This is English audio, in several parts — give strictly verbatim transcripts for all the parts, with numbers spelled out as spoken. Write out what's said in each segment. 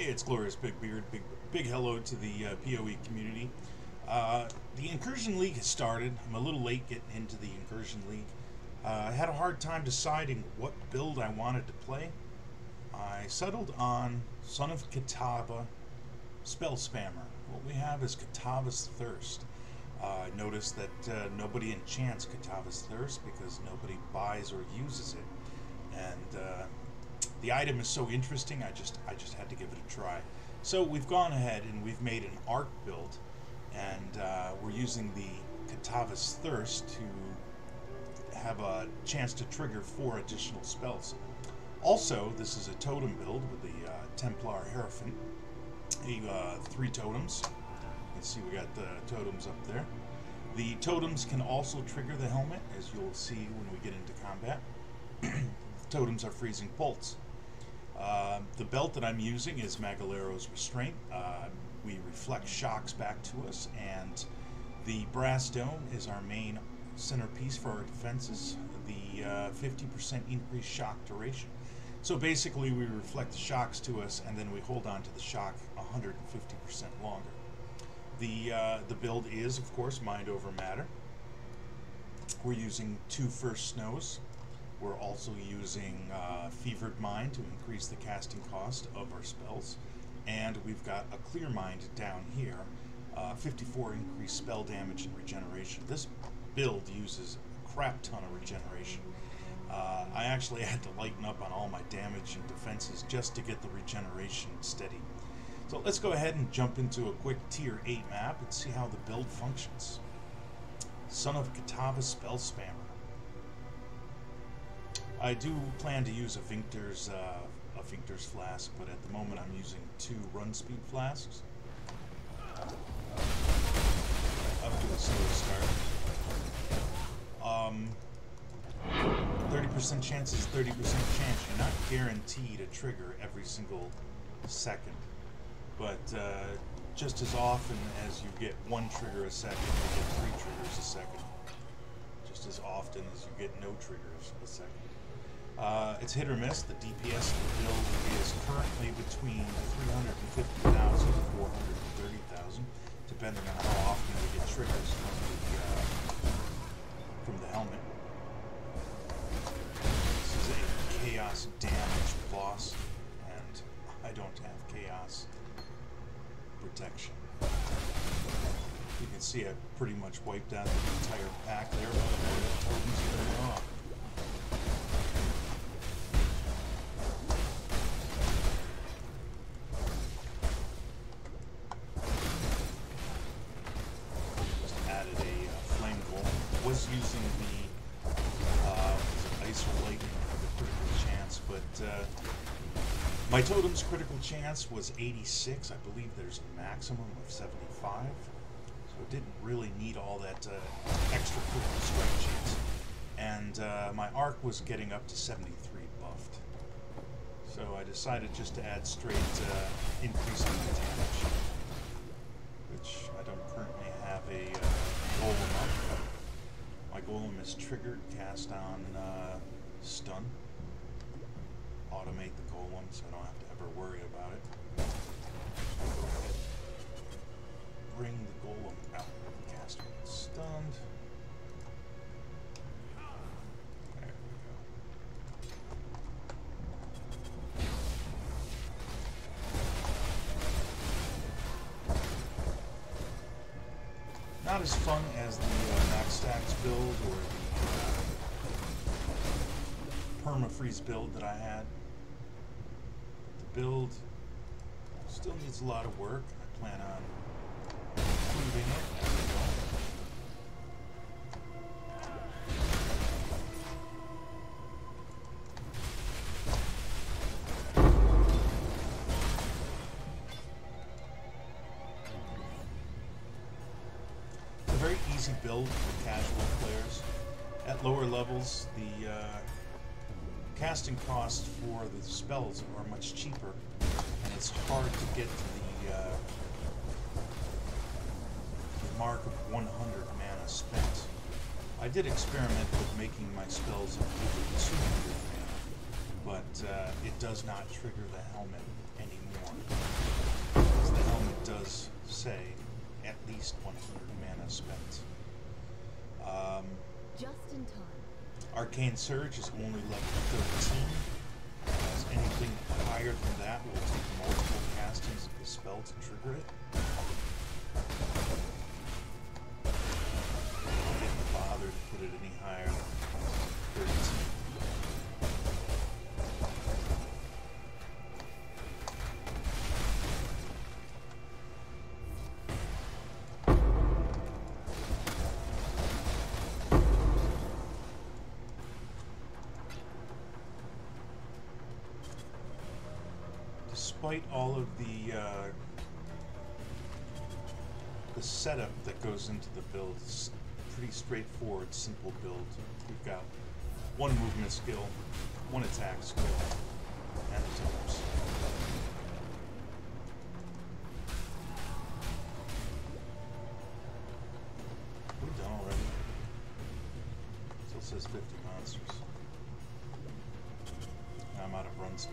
Hey, it's Glorious Big Beard. Big, big hello to the uh, P O E community. Uh, the Incursion League has started. I'm a little late getting into the Incursion League. Uh, I had a hard time deciding what build I wanted to play. I settled on Son of Kitava Spell Spammer. What we have is Kitava's Thirst. Uh, I noticed that uh, nobody enchants Kitava's Thirst because nobody buys or uses it. And uh, the item is so interesting, I just I just had to give it a try. So we've gone ahead and we've made an Arc build, and uh, we're using the Kitava's Thirst to have a chance to trigger four additional spells. Also, this is a totem build with the uh, Templar Hierophant. A, uh, three totems. You can see we got the totems up there. The totems can also trigger the helmet, as you'll see when we get into combat. The totems are freezing bolts. Uh, the belt that I'm using is Magalero's Restraint. Uh, we reflect shocks back to us, and the brass dome is our main centerpiece for our defenses. The uh, fifty percent increased shock duration. So basically we reflect the shocks to us, and then we hold on to the shock one hundred fifty percent longer. The, uh, the build is, of course, Mind Over Matter. We're using two First Snows. We're also using uh, Fevered Mind to increase the casting cost of our spells. And we've got a Clear Mind down here, uh, fifty-four increased spell damage and regeneration. This build uses a crap ton of regeneration. Uh, I actually had to lighten up on all my damage and defenses just to get the regeneration steady. So let's go ahead and jump into a quick tier eight map and see how the build functions. Son of Kitava Spell Spammer. I do plan to use a Vinctor's, uh, a Vinctor's flask, but at the moment I'm using two run speed flasks. Up to a slow start. Um, thirty percent chance is thirty percent chance. You're not guaranteed a trigger every single second, but uh, just as often as you get one trigger a second, you get three triggers a second. Just as often as you get no triggers a second. Uh, it's hit or miss. The D P S of the build is currently between three hundred fifty thousand and four hundred thirty thousand, depending on how often we get triggers from the, uh, from the helmet. This is a Chaos damage boss, and I don't have Chaos protection. You can see I pretty much wiped out the entire pack there, but the totems are off. Was using the uh, Ice or Lightning for the critical chance, but uh, my totem's critical chance was eighty-six. I believe there's a maximum of seventy-five, so it didn't really need all that uh, extra critical strike chance. And uh, my arc was getting up to seventy-three buffed, so I decided just to add straight uh, increasing the damage, which I don't currently have a uh, golem on. My golem is triggered, cast on uh, stun. Automate the golem so I don't have to ever worry about it. I'll go ahead, bring the golem out. Cast when it's stunned. There we go. Not as fun as the uh, Max Stacks build or the uh, Permafreeze build that I had. But the build still needs a lot of work. I plan on improving it as I go. Easy build for casual players. At lower levels, the uh, casting costs for the spells are much cheaper, and it's hard to get to the, uh, the mark of one hundred mana spent. I did experiment with making my spells over two hundred mana, but uh, it does not trigger the helmet anymore. say at least one hundred mana spent. Um, Just in time. Arcane Surge is only level thirteen. As anything higher than that will take multiple castings of the spell to trigger it. I didn't bother to put it any higher than thirteen. Despite all of the uh, the setup that goes into the build, it's pretty straightforward, simple build. We've got one movement skill, one attack skill, and the towers. We're done already. Still says fifty monsters. I'm out of run speed.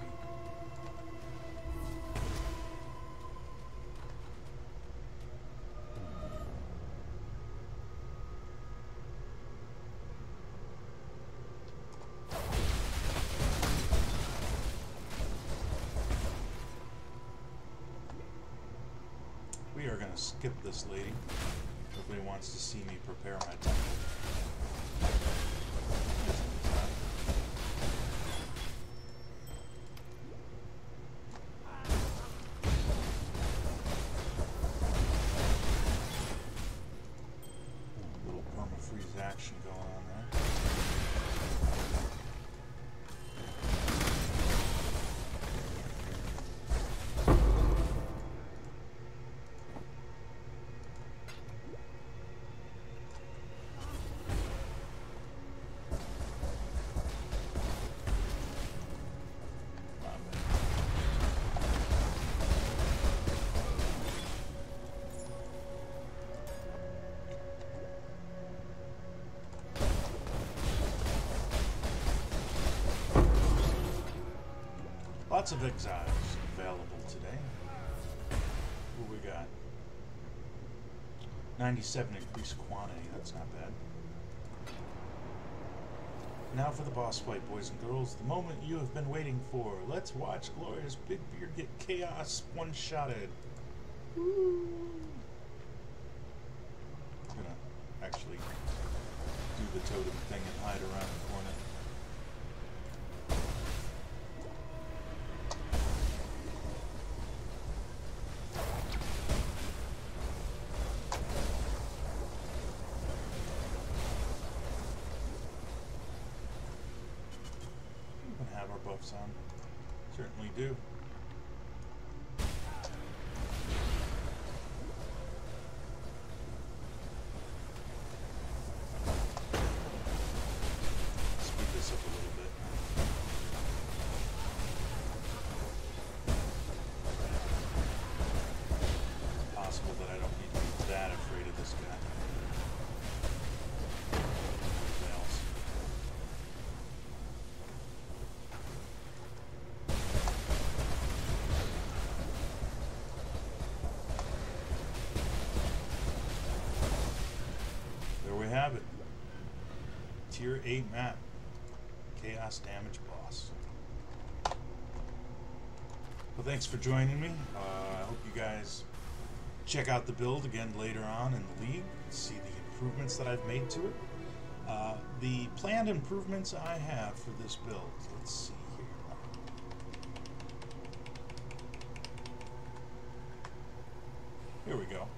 We are going to skip this lady. Nobody wants to see me prepare my temple. Ooh, little perma-freeze action going on there. Lots of exiles available today. What we got? ninety-seven increased quantity, that's not bad. Now for the boss fight, boys and girls. The moment you have been waiting for. Let's watch Glorious Big Beard get chaos one-shotted. Woo! I'm gonna actually do the totem thing and hide around the corner. Buffs on. Certainly do. Speed this up a little bit. It's possible that I don't need to be that afraid of this guy. Have it. Tier eight map. Chaos damage boss. Well, thanks for joining me. Uh, I hope you guys check out the build again later on in the league. See the improvements that I've made to it. Uh, the planned improvements I have for this build. Let's see here. Here we go.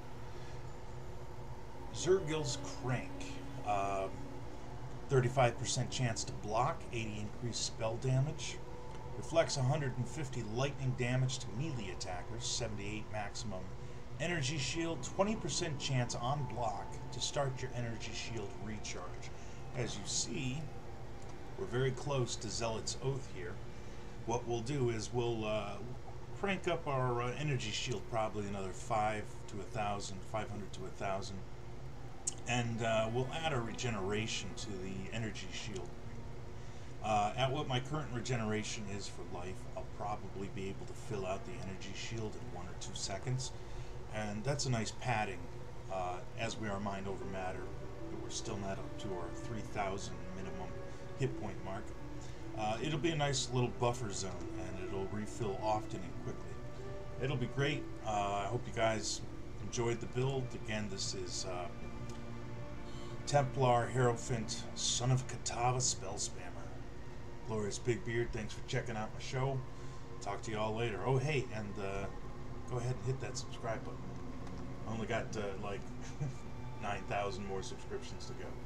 Zergil's Crank. Um, thirty-five percent chance to block, eighty increased spell damage. Reflects one hundred fifty lightning damage to melee attackers, seventy-eight maximum energy shield, twenty percent chance on block to start your energy shield recharge. As you see, we're very close to Zealot's Oath here. What we'll do is we'll uh, crank up our uh, energy shield probably another five to a thousand, five hundred to a thousand. And uh, we'll add a regeneration to the energy shield. Uh, at what my current regeneration is for life, I'll probably be able to fill out the energy shield in one or two seconds. and that's a nice padding uh, as we are mind over matter. We're still not up to our three thousand minimum hit point mark. Uh, it'll be a nice little buffer zone, and it'll refill often and quickly. It'll be great. Uh, I hope you guys enjoyed the build. Again, this is uh, Templar Hierophant, Son of Kitava Spell Spammer. Glorious Big Beard, thanks for checking out my show. Talk to you all later. Oh, hey, and uh, go ahead and hit that subscribe button. I only got uh, like nine thousand more subscriptions to go.